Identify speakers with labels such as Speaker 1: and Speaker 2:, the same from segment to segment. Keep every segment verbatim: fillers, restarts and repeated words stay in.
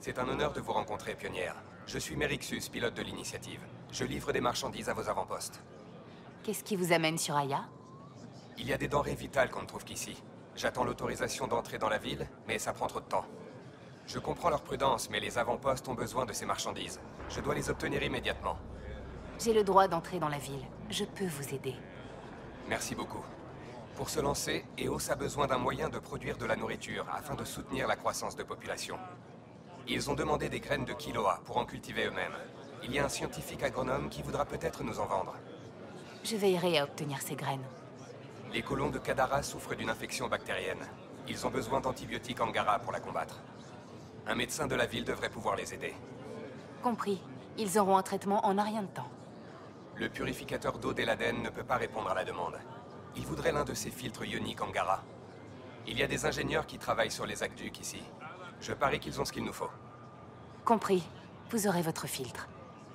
Speaker 1: C'est un honneur de vous rencontrer, pionnière. Je suis Merixus, pilote de l'initiative. Je livre des marchandises à vos avant-postes.
Speaker 2: Qu'est-ce qui vous amène sur Aya?
Speaker 1: Il y a des denrées vitales qu'on ne trouve qu'ici. J'attends l'autorisation d'entrer dans la ville, mais ça prend trop de temps. Je comprends leur prudence, mais les avant-postes ont besoin de ces marchandises. Je dois les obtenir immédiatement.
Speaker 2: J'ai le droit d'entrer dans la ville. Je peux vous aider.
Speaker 1: Merci beaucoup. Pour se lancer, E O S a besoin d'un moyen de produire de la nourriture afin de soutenir la croissance de population. Ils ont demandé des graines de Kiloa pour en cultiver eux-mêmes. Il y a un scientifique agronome qui voudra peut-être nous en vendre.
Speaker 2: Je veillerai à obtenir ces graines.
Speaker 1: Les colons de Kadara souffrent d'une infection bactérienne. Ils ont besoin d'antibiotiques Angara pour la combattre. Un médecin de la ville devrait pouvoir les aider.
Speaker 2: Compris. Ils auront un traitement en un rien de temps.
Speaker 1: Le purificateur d'eau d'Eladen ne peut pas répondre à la demande. Il voudrait l'un de ces filtres ioniques Angara. Il y a des ingénieurs qui travaillent sur les aqueducs ici. Je parie qu'ils ont ce qu'il nous faut.
Speaker 2: Compris. Vous aurez votre filtre.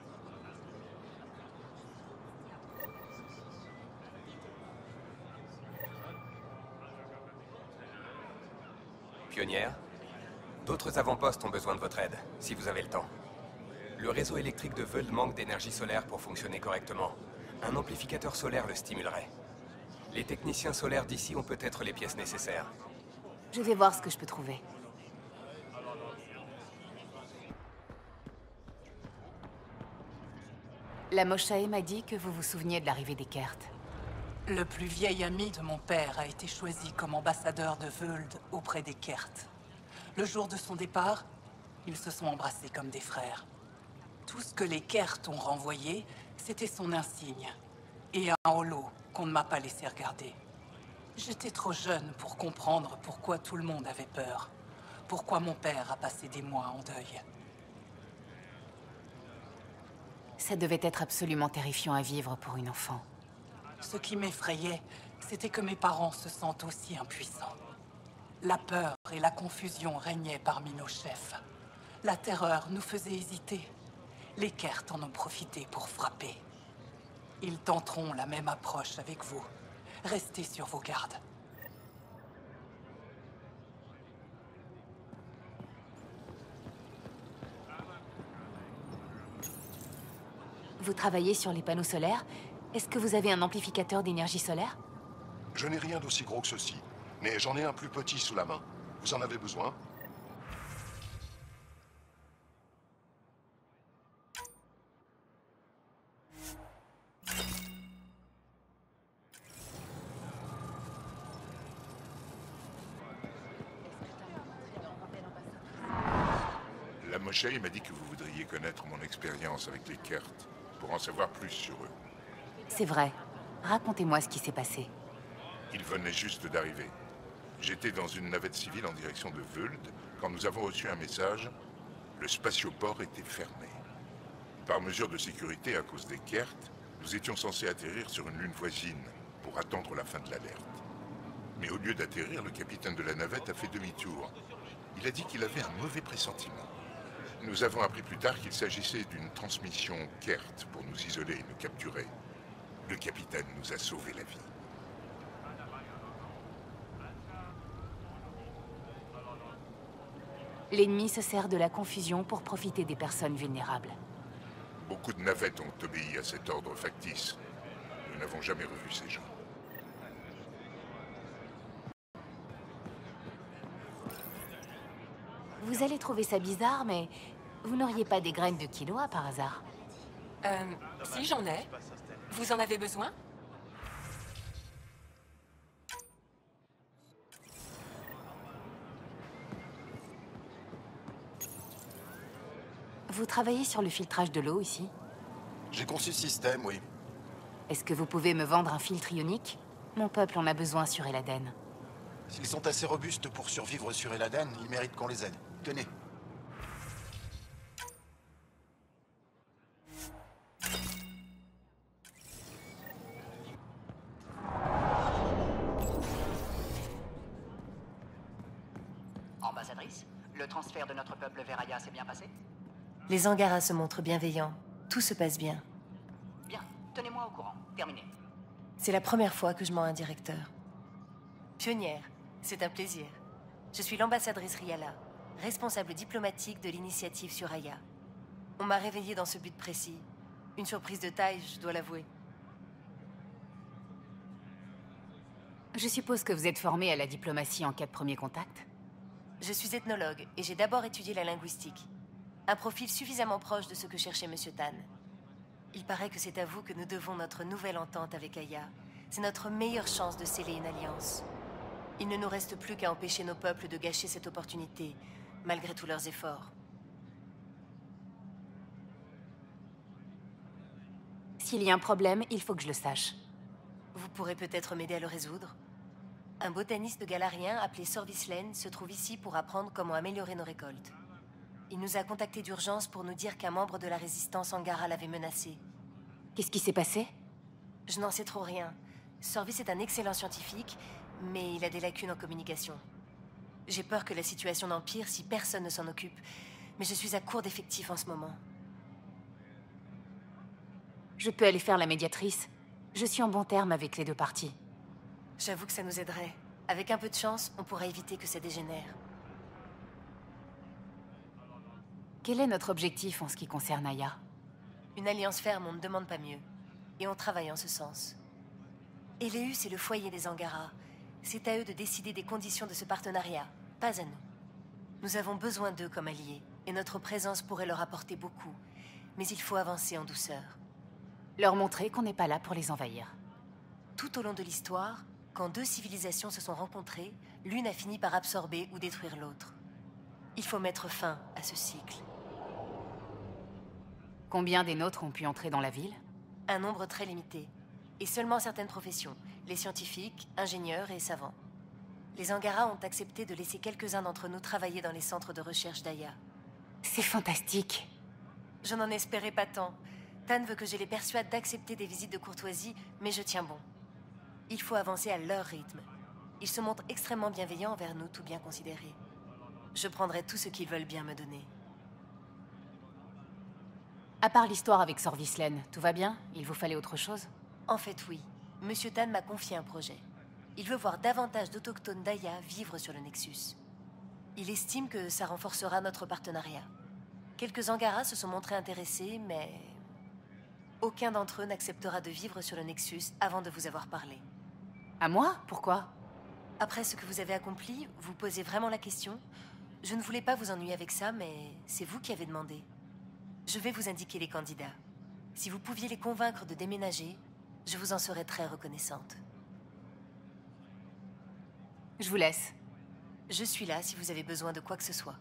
Speaker 1: Pionnière, d'autres avant-postes ont besoin de votre aide, si vous avez le temps. Le réseau électrique de Völd manque d'énergie solaire pour fonctionner correctement. Un amplificateur solaire le stimulerait. Les techniciens solaires d'ici ont peut-être les pièces nécessaires.
Speaker 2: Je vais voir ce que je peux trouver. La Moshae m'a dit que vous vous souveniez de l'arrivée des Kert.
Speaker 3: Le plus vieil ami de mon père a été choisi comme ambassadeur de Völd auprès des Kert. Le jour de son départ, ils se sont embrassés comme des frères. Tout ce que les Kert ont renvoyé, c'était son insigne. Et un holo qu'on ne m'a pas laissé regarder. J'étais trop jeune pour comprendre pourquoi tout le monde avait peur. Pourquoi mon père a passé des mois en deuil.
Speaker 2: Ça devait être absolument terrifiant à vivre pour une enfant.
Speaker 3: Ce qui m'effrayait, c'était que mes parents se sentent aussi impuissants. La peur et la confusion régnaient parmi nos chefs. La terreur nous faisait hésiter. Les Kert en ont profité pour frapper. Ils tenteront la même approche avec vous. Restez sur vos gardes.
Speaker 2: Vous travaillez sur les panneaux solaires? Est-ce que vous avez un amplificateur d'énergie solaire?
Speaker 4: Je n'ai rien d'aussi gros que ceci, mais j'en ai un plus petit sous la main. Vous en avez besoin?
Speaker 5: La Moshae m'a dit que vous voudriez connaître mon expérience avec les Kert, pour en savoir plus sur eux.
Speaker 2: C'est vrai. Racontez-moi ce qui s'est passé.
Speaker 5: Ils venaient juste d'arriver. J'étais dans une navette civile en direction de Völd quand nous avons reçu un message. Le spatioport était fermé. Par mesure de sécurité à cause des Kert, nous étions censés atterrir sur une lune voisine pour attendre la fin de l'alerte. Mais au lieu d'atterrir, le capitaine de la navette a fait demi-tour. Il a dit qu'il avait un mauvais pressentiment. Nous avons appris plus tard qu'il s'agissait d'une transmission Kert pour nous isoler et nous capturer. Le capitaine nous a sauvé la vie.
Speaker 2: L'ennemi se sert de la confusion pour profiter des personnes vulnérables.
Speaker 5: Beaucoup de navettes ont obéi à cet ordre factice. Nous n'avons jamais revu ces gens.
Speaker 2: Vous allez trouver ça bizarre, mais vous n'auriez pas des graines de Kiloa par hasard?
Speaker 6: Euh, si j'en ai. Vous en avez besoin?
Speaker 2: Vous travaillez sur le filtrage de l'eau ici?
Speaker 4: J'ai conçu ce système, oui.
Speaker 2: Est-ce que vous pouvez me vendre un filtre ionique? Mon peuple en a besoin sur Eladen.
Speaker 4: S'ils sont assez robustes pour survivre sur Eladen, ils méritent qu'on les aide. Tenez.
Speaker 7: Ambassadrice, le transfert de notre peuple vers Aya s'est bien passé?
Speaker 8: Les Angara se montrent bienveillants. Tout se passe bien.
Speaker 7: Bien, tenez-moi au courant. Terminé.
Speaker 8: C'est la première fois que je mens un directeur. Pionnière, c'est un plaisir. Je suis l'ambassadrice Riala. responsable diplomatique de l'initiative sur Aya. On m'a réveillée dans ce but précis. Une surprise de taille, je dois l'avouer.
Speaker 2: Je suppose que vous êtes formé à la diplomatie en cas de premier contact?
Speaker 8: Je suis ethnologue et j'ai d'abord étudié la linguistique. Un profil suffisamment proche de ce que cherchait Monsieur Tan. Il paraît que c'est à vous que nous devons notre nouvelle entente avec Aya. C'est notre meilleure chance de sceller une alliance. Il ne nous reste plus qu'à empêcher nos peuples de gâcher cette opportunité, malgré tous leurs efforts.
Speaker 2: S'il y a un problème, il faut que je le sache.
Speaker 8: Vous pourrez peut-être m'aider à le résoudre. Un botaniste galarien appelé Sorvislen se trouve ici pour apprendre comment améliorer nos récoltes. Il nous a contactés d'urgence pour nous dire qu'un membre de la résistance Angara l'avait menacé.
Speaker 2: Qu'est-ce qui s'est passé?
Speaker 8: Je n'en sais trop rien. Sorvis est un excellent scientifique, mais il a des lacunes en communication. J'ai peur que la situation n'empire si personne ne s'en occupe, mais je suis à court d'effectifs en ce moment.
Speaker 2: Je peux aller faire la médiatrice. Je suis en bon terme avec les deux parties.
Speaker 8: J'avoue que ça nous aiderait. Avec un peu de chance, on pourra éviter que ça dégénère.
Speaker 2: Quel est notre objectif en ce qui concerne Aya?
Speaker 8: Une alliance ferme, on ne demande pas mieux. Et on travaille en ce sens. Eleus est le foyer des Angara. C'est à eux de décider des conditions de ce partenariat, pas à nous. Nous avons besoin d'eux comme alliés, et notre présence pourrait leur apporter beaucoup. Mais il faut avancer en douceur.
Speaker 2: Leur montrer qu'on n'est pas là pour les envahir.
Speaker 8: Tout au long de l'histoire, quand deux civilisations se sont rencontrées, l'une a fini par absorber ou détruire l'autre. Il faut mettre fin à ce cycle.
Speaker 2: Combien des nôtres ont pu entrer dans la ville?
Speaker 8: Un nombre très limité. Et seulement certaines professions, les scientifiques, ingénieurs et savants. Les Angara ont accepté de laisser quelques-uns d'entre nous travailler dans les centres de recherche d'Aya.
Speaker 2: C'est fantastique.
Speaker 8: Je n'en espérais pas tant. Tan veut que je les persuade d'accepter des visites de courtoisie, mais je tiens bon. Il faut avancer à leur rythme. Ils se montrent extrêmement bienveillants envers nous, tout bien considérés. Je prendrai tout ce qu'ils veulent bien me donner.
Speaker 2: À part l'histoire avec Sorvislen, tout va bien? Il vous fallait autre chose?
Speaker 8: En fait, oui. Monsieur Tan m'a confié un projet. Il veut voir davantage d'autochtones d'Aya vivre sur le Nexus. Il estime que ça renforcera notre partenariat. Quelques Angara se sont montrés intéressés, mais... aucun d'entre eux n'acceptera de vivre sur le Nexus avant de vous avoir parlé.
Speaker 2: À moi? Pourquoi?
Speaker 8: Après ce que vous avez accompli, vous posez vraiment la question? Je ne voulais pas vous ennuyer avec ça, mais c'est vous qui avez demandé. Je vais vous indiquer les candidats. Si vous pouviez les convaincre de déménager, je vous en serais très reconnaissante.
Speaker 2: Je vous laisse.
Speaker 8: Je suis là si vous avez besoin de quoi que ce soit.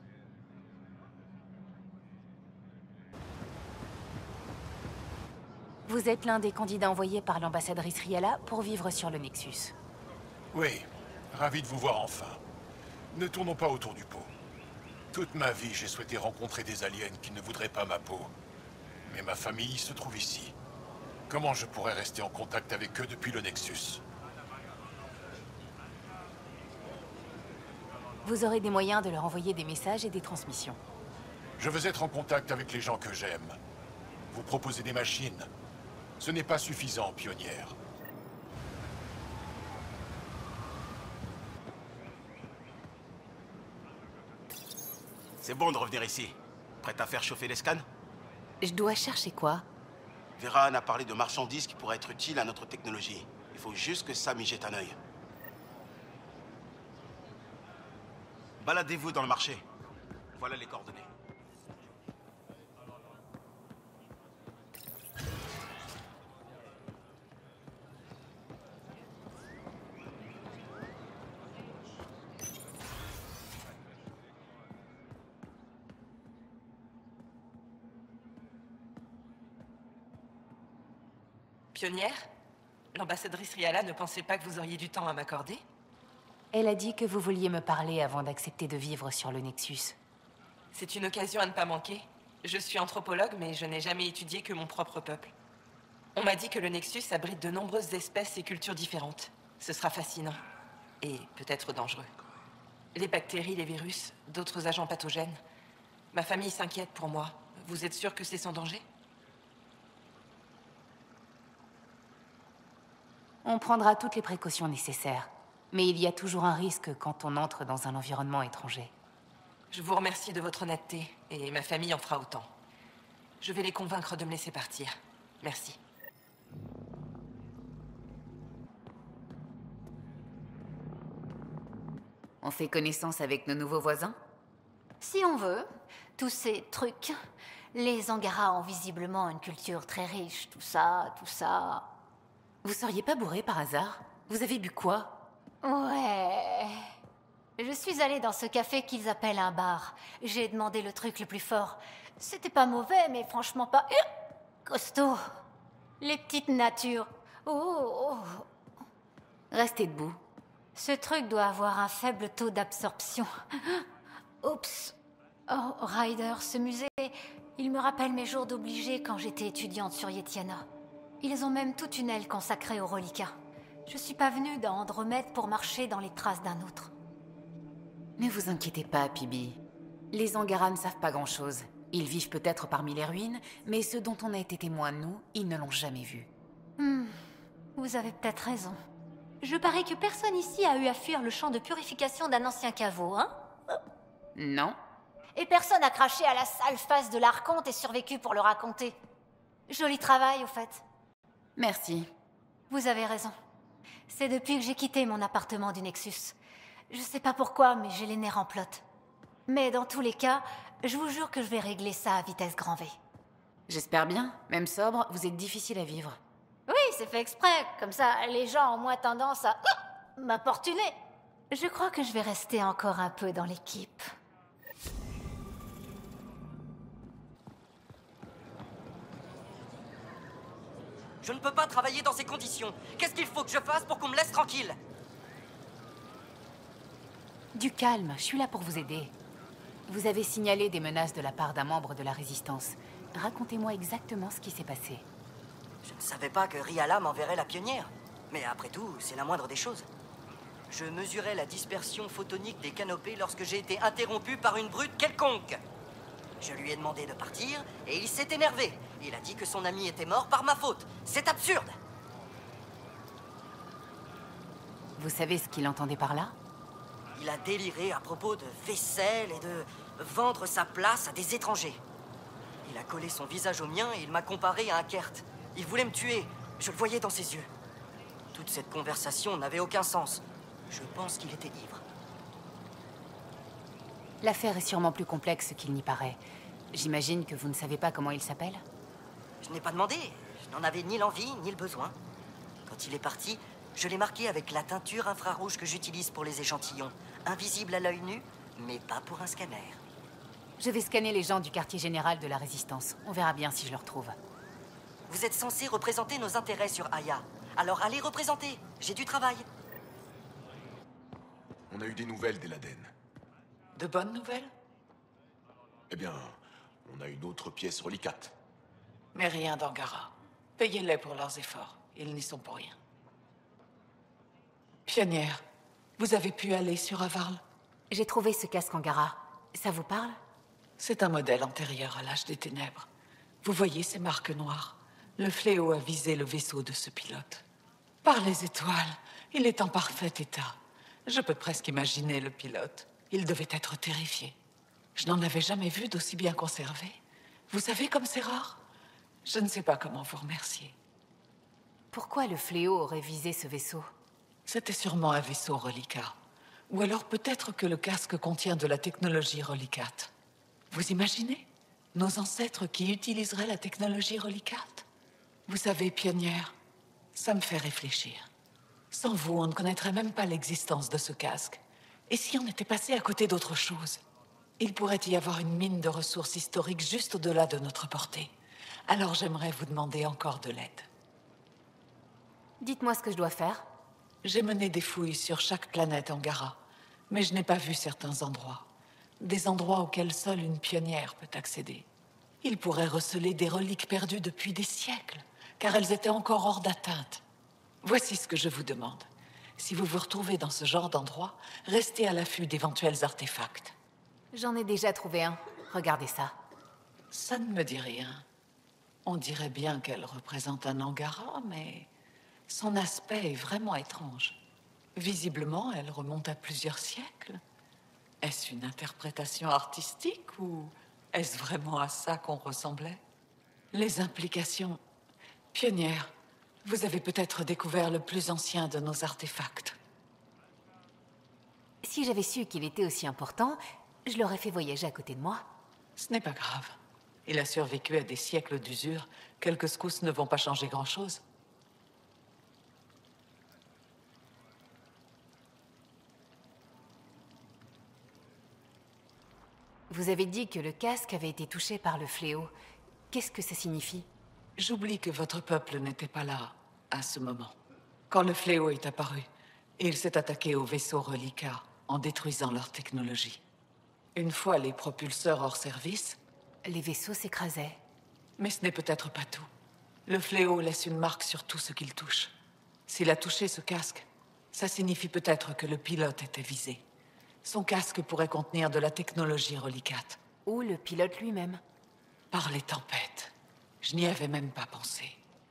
Speaker 2: Vous êtes l'un des candidats envoyés par l'ambassadrice Riala pour vivre sur le Nexus.
Speaker 9: Oui, ravi de vous voir enfin. Ne tournons pas autour du pot. Toute ma vie, j'ai souhaité rencontrer des aliens qui ne voudraient pas ma peau. Mais ma famille se trouve ici. Comment je pourrais rester en contact avec eux depuis le Nexus?
Speaker 2: Vous aurez des moyens de leur envoyer des messages et des transmissions.
Speaker 9: Je veux être en contact avec les gens que j'aime. Vous proposez des machines. Ce n'est pas suffisant, pionnière.
Speaker 10: C'est bon de revenir ici. Prête à faire chauffer les scans?
Speaker 2: Je dois chercher quoi?
Speaker 10: Vehran a parlé de marchandises qui pourraient être utiles à notre technologie. Il faut juste que Sam y jette un œil. Baladez-vous dans le marché. Voilà les coordonnées.
Speaker 6: Pionnière? L'ambassadrice Riala ne pensait pas que vous auriez du temps à m'accorder?
Speaker 2: Elle a dit que vous vouliez me parler avant d'accepter de vivre sur le Nexus.
Speaker 6: C'est une occasion à ne pas manquer. Je suis anthropologue, mais je n'ai jamais étudié que mon propre peuple. On m'a dit que le Nexus abrite de nombreuses espèces et cultures différentes. Ce sera fascinant. Et peut-être dangereux. Les bactéries, les virus, d'autres agents pathogènes. Ma famille s'inquiète pour moi. Vous êtes sûr que c'est sans danger?
Speaker 2: On prendra toutes les précautions nécessaires. Mais il y a toujours un risque quand on entre dans un environnement étranger.
Speaker 6: Je vous remercie de votre honnêteté, et ma famille en fera autant. Je vais les convaincre de me laisser partir. Merci.
Speaker 2: On fait connaissance avec nos nouveaux voisins?
Speaker 11: Si on veut. Tous ces trucs. Les Angara ont visiblement une culture très riche. Tout ça, tout ça...
Speaker 2: Vous seriez pas bourré par hasard? Vous avez bu quoi?
Speaker 11: Ouais... Je suis allée dans ce café qu'ils appellent un bar. J'ai demandé le truc le plus fort. C'était pas mauvais, mais franchement pas... costaud. Les petites natures. Oh, oh.
Speaker 2: Restez debout.
Speaker 11: Ce truc doit avoir un faible taux d'absorption. Oups. Oh, Ryder, ce musée, il me rappelle mes jours d'obligé quand j'étais étudiante sur Yetiana. Ils ont même toute une aile consacrée aux reliquats. Je suis pas venue dans Andromède pour marcher dans les traces d'un autre.
Speaker 2: Ne vous inquiétez pas, Pibi. Les Angara ne savent pas grand-chose. Ils vivent peut-être parmi les ruines, mais ceux dont on a été témoins, nous, ils ne l'ont jamais vu.
Speaker 11: Hmm. Vous avez peut-être raison. Je parie que personne ici a eu à fuir le champ de purification d'un ancien caveau, hein?
Speaker 2: Non.
Speaker 11: Et personne a craché à la sale face de l'archonte et survécu pour le raconter. Joli travail, au fait.
Speaker 2: Merci.
Speaker 11: Vous avez raison. C'est depuis que j'ai quitté mon appartement du Nexus. Je sais pas pourquoi, mais j'ai les nerfs en plot. Mais dans tous les cas, je vous jure que je vais régler ça à vitesse grand V.
Speaker 2: J'espère bien. Même sobre, vous êtes difficile à vivre.
Speaker 11: Oui, c'est fait exprès. Comme ça, les gens ont moins tendance à m'importuner. Je crois que je vais rester encore un peu dans l'équipe.
Speaker 12: Je ne peux pas travailler dans ces conditions. Qu'est-ce qu'il faut que je fasse pour qu'on me laisse tranquille?
Speaker 2: Du calme, je suis là pour vous aider. Vous avez signalé des menaces de la part d'un membre de la Résistance. Racontez-moi exactement ce qui s'est passé.
Speaker 12: Je ne savais pas que Riala m'enverrait la pionnière. Mais après tout, c'est la moindre des choses. Je mesurais la dispersion photonique des canopées lorsque j'ai été interrompu par une brute quelconque. Je lui ai demandé de partir, et il s'est énervé. Il a dit que son ami était mort par ma faute. C'est absurde!
Speaker 2: Vous savez ce qu'il entendait par là?
Speaker 12: Il a déliré à propos de vaisselle et de vendre sa place à des étrangers. Il a collé son visage au mien et il m'a comparé à un Kert. Il voulait me tuer. Je le voyais dans ses yeux. Toute cette conversation n'avait aucun sens. Je pense qu'il était ivre.
Speaker 2: L'affaire est sûrement plus complexe qu'il n'y paraît. J'imagine que vous ne savez pas comment il s'appelle?
Speaker 12: Je n'ai pas demandé. Je n'en avais ni l'envie, ni le besoin. Quand il est parti, je l'ai marqué avec la teinture infrarouge que j'utilise pour les échantillons. Invisible à l'œil nu, mais pas pour un scanner.
Speaker 2: Je vais scanner les gens du quartier général de la Résistance. On verra bien si je le retrouve.
Speaker 12: Vous êtes censé représenter nos intérêts sur Aya. Alors allez représenter. J'ai du travail.
Speaker 13: On a eu des nouvelles d'Eladen.
Speaker 3: De bonnes nouvelles?
Speaker 13: Eh bien, on a une autre pièce relicate.
Speaker 3: Mais rien d'Angara. Payez-les pour leurs efforts. Ils n'y sont pour rien. Pionnière, vous avez pu aller sur Avarl?
Speaker 2: J'ai trouvé ce casque Angara. Ça vous parle?
Speaker 3: C'est un modèle antérieur à l'âge des ténèbres. Vous voyez ces marques noires? Le fléau a visé le vaisseau de ce pilote. Par les étoiles, il est en parfait état. Je peux presque imaginer le pilote. Il devait être terrifié. Je n'en avais jamais vu d'aussi bien conservé. Vous savez comme c'est rare? Je ne sais pas comment vous remercier.
Speaker 2: Pourquoi le fléau aurait visé ce vaisseau?
Speaker 3: C'était sûrement un vaisseau reliquat. Ou alors peut-être que le casque contient de la technologie relicate. Vous imaginez? Nos ancêtres qui utiliseraient la technologie relicate? Vous savez, pionnière, ça me fait réfléchir. Sans vous, on ne connaîtrait même pas l'existence de ce casque. Et si on était passé à côté d'autre chose? Il pourrait y avoir une mine de ressources historiques juste au-delà de notre portée. Alors j'aimerais vous demander encore de l'aide.
Speaker 2: Dites-moi ce que je dois faire.
Speaker 3: J'ai mené des fouilles sur chaque planète Angara, mais je n'ai pas vu certains endroits. Des endroits auxquels seule une pionnière peut accéder. Il pourrait receler des reliques perdues depuis des siècles, car elles étaient encore hors d'atteinte. Voici ce que je vous demande. Si vous vous retrouvez dans ce genre d'endroit, restez à l'affût d'éventuels artefacts.
Speaker 2: J'en ai déjà trouvé un. Regardez ça.
Speaker 3: Ça ne me dit rien. On dirait bien qu'elle représente un Angara, mais son aspect est vraiment étrange. Visiblement, elle remonte à plusieurs siècles. Est-ce une interprétation artistique ou est-ce vraiment à ça qu'on ressemblait? Les implications... Pionnière, vous avez peut-être découvert le plus ancien de nos artefacts.
Speaker 2: Si j'avais su qu'il était aussi important, je l'aurais fait voyager à côté de moi.
Speaker 3: Ce n'est pas grave. Il a survécu à des siècles d'usure. Quelques secousses ne vont pas changer grand-chose.
Speaker 2: Vous avez dit que le casque avait été touché par le fléau. Qu'est-ce que ça signifie?
Speaker 3: J'oublie que votre peuple n'était pas là, à ce moment. Quand le fléau est apparu, il s'est attaqué aux vaisseaux reliquats, en détruisant leur technologie. Une fois les propulseurs hors service...
Speaker 2: Les vaisseaux s'écrasaient.
Speaker 3: Mais ce n'est peut-être pas tout. Le fléau laisse une marque sur tout ce qu'il touche. S'il a touché ce casque, ça signifie peut-être que le pilote était visé. Son casque pourrait contenir de la technologie relicate.
Speaker 2: Ou le pilote lui-même.
Speaker 3: Par les tempêtes. Je n'y avais même pas pensé.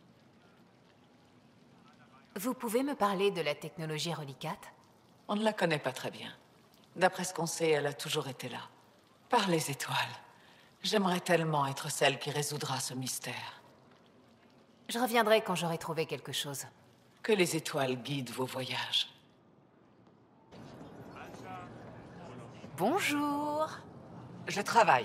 Speaker 2: Vous pouvez me parler de la technologie relicate?
Speaker 3: On ne la connaît pas très bien. D'après ce qu'on sait, elle a toujours été là. Par les étoiles. J'aimerais tellement être celle qui résoudra ce mystère.
Speaker 2: Je reviendrai quand j'aurai trouvé quelque chose.
Speaker 3: Que les étoiles guident vos voyages.
Speaker 2: Bonjour.
Speaker 6: Je travaille.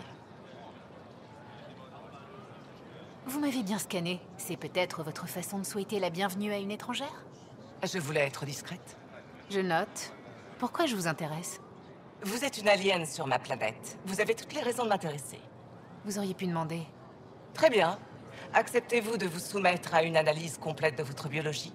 Speaker 2: Vous m'avez bien scanné. C'est peut-être votre façon de souhaiter la bienvenue à une étrangère?
Speaker 6: Je voulais être discrète.
Speaker 2: Je note. Pourquoi je vous intéresse?
Speaker 6: Vous êtes une alien sur ma planète. Vous avez toutes les raisons de m'intéresser.
Speaker 2: Vous auriez pu demander.
Speaker 6: Très bien. Acceptez-vous de vous soumettre à une analyse complète de votre biologie?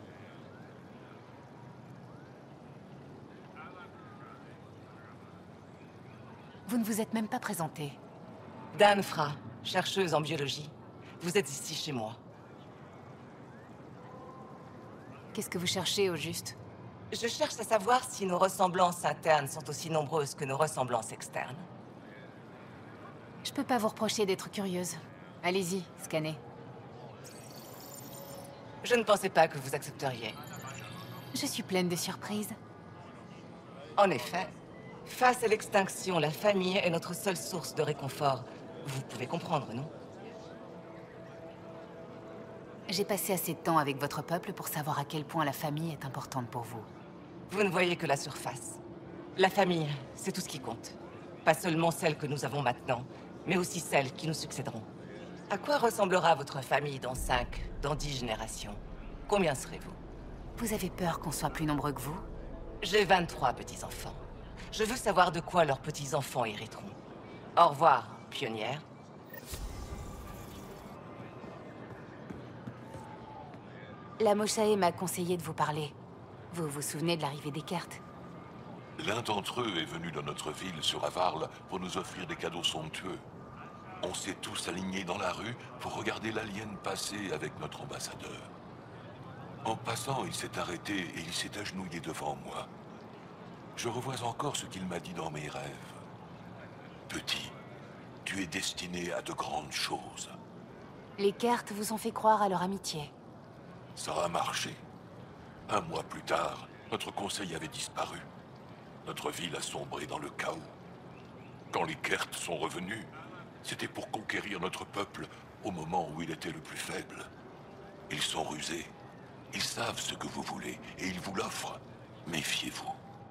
Speaker 2: Vous ne vous êtes même pas présenté.
Speaker 6: Dan Fra, chercheuse en biologie. Vous êtes ici chez moi.
Speaker 2: Qu'est-ce que vous cherchez au juste?
Speaker 6: Je cherche à savoir si nos ressemblances internes sont aussi nombreuses que nos ressemblances externes.
Speaker 2: Je peux pas vous reprocher d'être curieuse. Allez-y, scannez.
Speaker 6: Je ne pensais pas que vous accepteriez.
Speaker 2: Je suis pleine de surprises.
Speaker 6: En effet, face à l'extinction, la famille est notre seule source de réconfort. Vous pouvez comprendre, non?
Speaker 2: J'ai passé assez de temps avec votre peuple pour savoir à quel point la famille est importante pour vous.
Speaker 6: Vous ne voyez que la surface. La famille, c'est tout ce qui compte. Pas seulement celle que nous avons maintenant, mais aussi celles qui nous succéderont. À quoi ressemblera votre famille dans cinq, dans dix générations? Combien serez-vous?
Speaker 2: Vous avez peur qu'on soit plus nombreux que vous?
Speaker 6: J'ai vingt-trois petits-enfants. Je veux savoir de quoi leurs petits-enfants hériteront. Au revoir, pionnière.
Speaker 2: La Moshae m'a conseillé de vous parler. Vous vous souvenez de l'arrivée des Kert?
Speaker 13: L'un d'entre eux est venu dans notre ville sur Avarl pour nous offrir des cadeaux somptueux. On s'est tous alignés dans la rue pour regarder l'alien passer avec notre ambassadeur. En passant, il s'est arrêté et il s'est agenouillé devant moi. Je revois encore ce qu'il m'a dit dans mes rêves. Petit, tu es destiné à de grandes choses.
Speaker 2: Les Kert vous ont fait croire à leur amitié.
Speaker 13: Ça a marché. Un mois plus tard, notre conseil avait disparu. Notre ville a sombré dans le chaos. Quand les Kert sont revenus, c'était pour conquérir notre peuple au moment où il était le plus faible. Ils sont rusés. Ils savent ce que vous voulez et ils vous l'offrent. Méfiez-vous.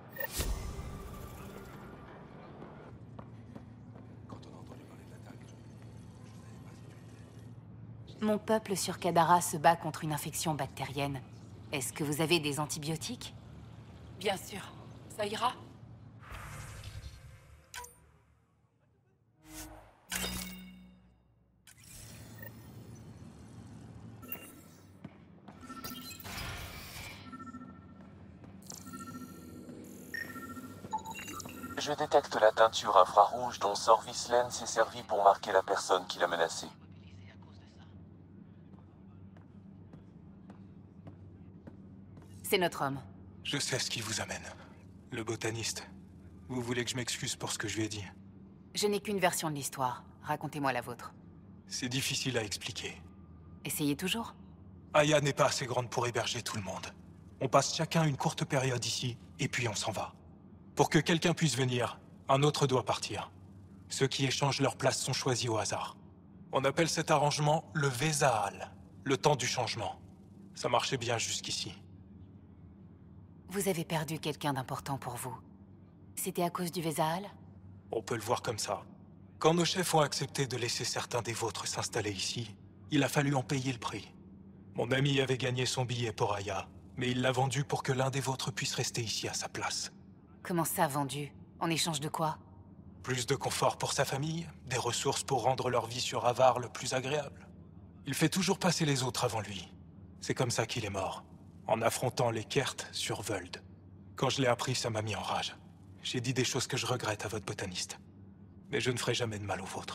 Speaker 2: Mon peuple sur Kadara se bat contre une infection bactérienne. Est-ce que vous avez des antibiotiques?
Speaker 3: Bien sûr. Ça ira?
Speaker 14: Je détecte la teinture infrarouge dont Sorvis Lens s'est servi pour marquer la personne qui l'a menacé.
Speaker 2: C'est notre homme.
Speaker 15: Je sais ce qui vous amène. Le botaniste. Vous voulez que je m'excuse pour ce que je lui ai dit?
Speaker 2: Je n'ai qu'une version de l'histoire. Racontez-moi la vôtre.
Speaker 15: C'est difficile à expliquer.
Speaker 2: Essayez toujours.
Speaker 15: Aya n'est pas assez grande pour héberger tout le monde. On passe chacun une courte période ici, et puis on s'en va. Pour que quelqu'un puisse venir, Un autre doit partir. Ceux qui échangent leur place sont choisis au hasard. On appelle cet arrangement le Vezaal, le temps du changement. Ça marchait bien jusqu'ici.
Speaker 2: Vous avez perdu quelqu'un d'important pour vous. C'était à cause du Vezaal?
Speaker 15: On peut le voir comme ça. Quand nos chefs ont accepté de laisser certains des vôtres s'installer ici, il a fallu en payer le prix. Mon ami avait gagné son billet pour Aya, mais il l'a vendu pour que l'un des vôtres puisse rester ici à sa place.
Speaker 2: Comment ça, vendu? En échange de quoi?
Speaker 15: Plus de confort pour sa famille, des ressources pour rendre leur vie sur Avarl plus agréable. Il fait toujours passer les autres avant lui. C'est comme ça qu'il est mort, en affrontant les Kert sur Völd. Quand je l'ai appris, ça m'a mis en rage. J'ai dit des choses que je regrette à votre botaniste. Mais je ne ferai jamais de mal aux vôtres.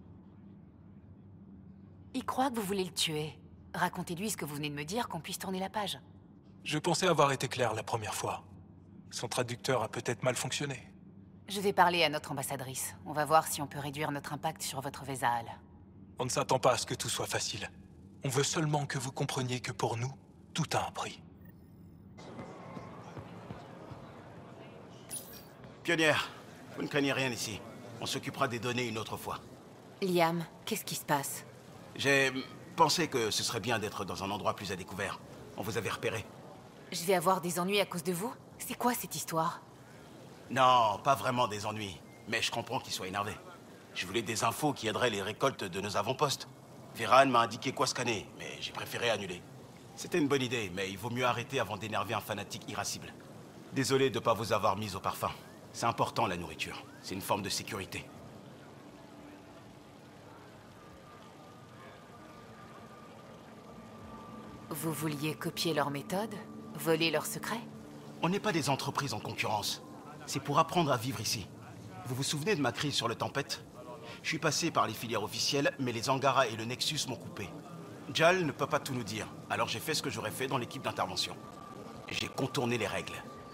Speaker 2: Il croit que vous voulez le tuer. Racontez-lui ce que vous venez de me dire, qu'on puisse tourner la page.
Speaker 15: Je pensais avoir été clair la première fois. Son traducteur a peut-être mal fonctionné.
Speaker 2: Je vais parler à notre ambassadrice. On va voir si on peut réduire notre impact sur votre Vezaal.
Speaker 15: On ne s'attend pas à ce que tout soit facile. On veut seulement que vous compreniez que pour nous, tout a un prix.
Speaker 10: Pionnière, vous ne craignez rien ici. On s'occupera des données une autre fois.
Speaker 2: Liam, qu'est-ce qui se passe?
Speaker 10: J'ai pensé que ce serait bien d'être dans un endroit plus à découvert. On vous avait repéré.
Speaker 2: Je vais avoir des ennuis à cause de vous? C'est quoi cette histoire?
Speaker 10: Non, pas vraiment des ennuis. Mais je comprends qu'il soit énervé. Je voulais des infos qui aideraient les récoltes de nos avant-postes. Viran m'a indiqué quoi scanner, mais j'ai préféré annuler. C'était une bonne idée, mais il vaut mieux arrêter avant d'énerver un fanatique irascible. Désolé de ne pas vous avoir mis au parfum. C'est important, la nourriture. C'est une forme de sécurité.
Speaker 2: Vous vouliez copier leur méthode? Voler leurs secrets?
Speaker 10: On n'est pas des entreprises en concurrence. C'est pour apprendre à vivre ici. Vous vous souvenez de ma crise sur le Tempête? Je suis passé par les filières officielles, mais les Angara et le Nexus m'ont coupé. Jal ne peut pas tout nous dire, alors j'ai fait ce que j'aurais fait dans l'équipe d'intervention. J'ai contourné les règles.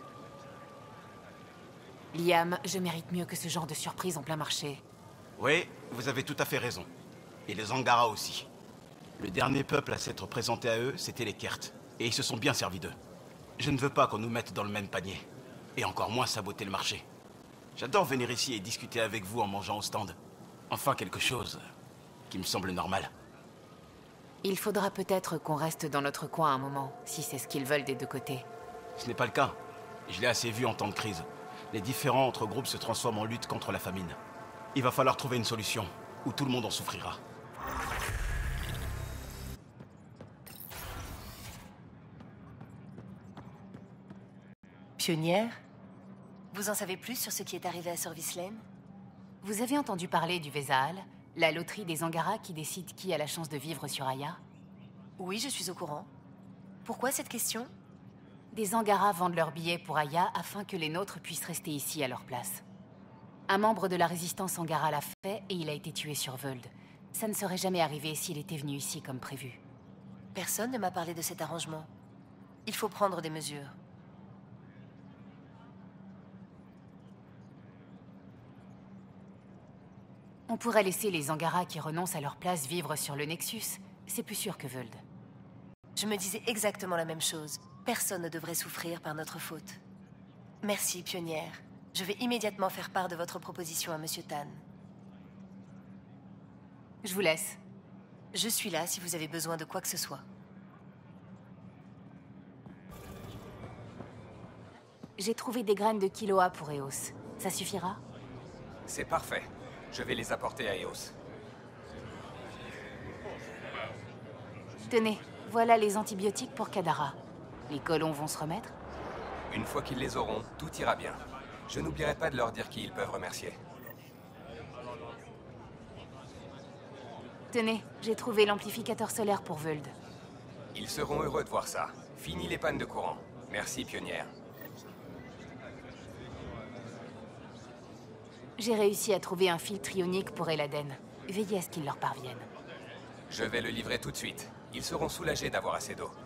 Speaker 2: Liam, je mérite mieux que ce genre de surprise en plein marché.
Speaker 10: Oui, vous avez tout à fait raison. Et les Angara aussi. Le dernier peuple à s'être présenté à eux, c'était les Kert. Et ils se sont bien servis d'eux. Je ne veux pas qu'on nous mette dans le même panier. Et encore moins saboter le marché. J'adore venir ici et discuter avec vous en mangeant au stand. Enfin quelque chose qui me semble normal.
Speaker 2: Il faudra peut-être qu'on reste dans notre coin un moment, si c'est ce qu'ils veulent des deux côtés.
Speaker 10: Ce n'est pas le cas. Je l'ai assez vu en temps de crise. Les différends entre groupes se transforment en lutte contre la famine. Il va falloir trouver une solution, où tout le monde en souffrira.
Speaker 8: Pionnière, vous en savez plus sur ce qui est arrivé à Sorvislaine?
Speaker 2: Vous avez entendu parler du Vezaal, la loterie des Angara qui décide qui a la chance de vivre sur Aya?
Speaker 8: Oui, je suis au courant. Pourquoi cette question?
Speaker 2: Des Angara vendent leurs billets pour Aya afin que les nôtres puissent rester ici à leur place. Un membre de la résistance Angara l'a fait et il a été tué sur Völd. Ça ne serait jamais arrivé s'il était venu ici comme prévu.
Speaker 8: Personne ne m'a parlé de cet arrangement. Il faut prendre des mesures.
Speaker 2: On pourrait laisser les Angara qui renoncent à leur place vivre sur le Nexus. C'est plus sûr que Völd.
Speaker 8: Je me disais exactement la même chose. Personne ne devrait souffrir par notre faute. Merci, Pionnière. Je vais immédiatement faire part de votre proposition à Monsieur Tan.
Speaker 2: Je vous laisse.
Speaker 8: Je suis là si vous avez besoin de quoi que ce soit.
Speaker 2: J'ai trouvé des graines de Kiloa pour Eos. Ça suffira?
Speaker 1: C'est parfait. Je vais les apporter à Eos.
Speaker 2: Tenez, voilà les antibiotiques pour Kadara. Les colons vont se remettre?
Speaker 1: Une fois qu'ils les auront, tout ira bien. Je n'oublierai pas de leur dire qui ils peuvent remercier.
Speaker 2: Tenez, j'ai trouvé l'amplificateur solaire pour Völd.
Speaker 1: Ils seront heureux de voir ça. Fini les pannes de courant. Merci, Pionnière.
Speaker 2: J'ai réussi à trouver un filtre ionique pour Eladen. Veillez à ce qu'il leur parvienne.
Speaker 1: Je vais le livrer tout de suite. Ils seront soulagés d'avoir assez d'eau.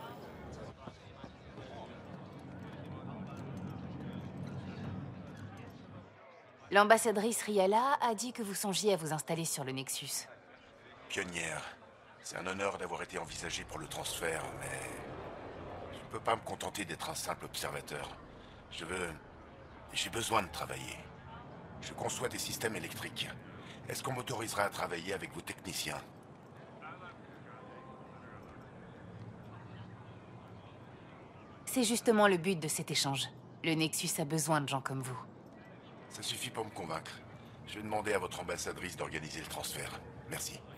Speaker 2: L'ambassadrice Riala a dit que vous songiez à vous installer sur le Nexus.
Speaker 5: Pionnière, c'est un honneur d'avoir été envisagé pour le transfert, mais je ne peux pas me contenter d'être un simple observateur. Je veux... j'ai besoin de travailler.
Speaker 16: Je conçois des systèmes électriques. Est-ce qu'on m'autorisera à travailler avec vos techniciens?
Speaker 2: C'est justement le but de cet échange. Le Nexus a besoin de gens comme vous.
Speaker 16: Ça suffit pour me convaincre. Je vais demander à votre ambassadrice d'organiser le transfert. Merci.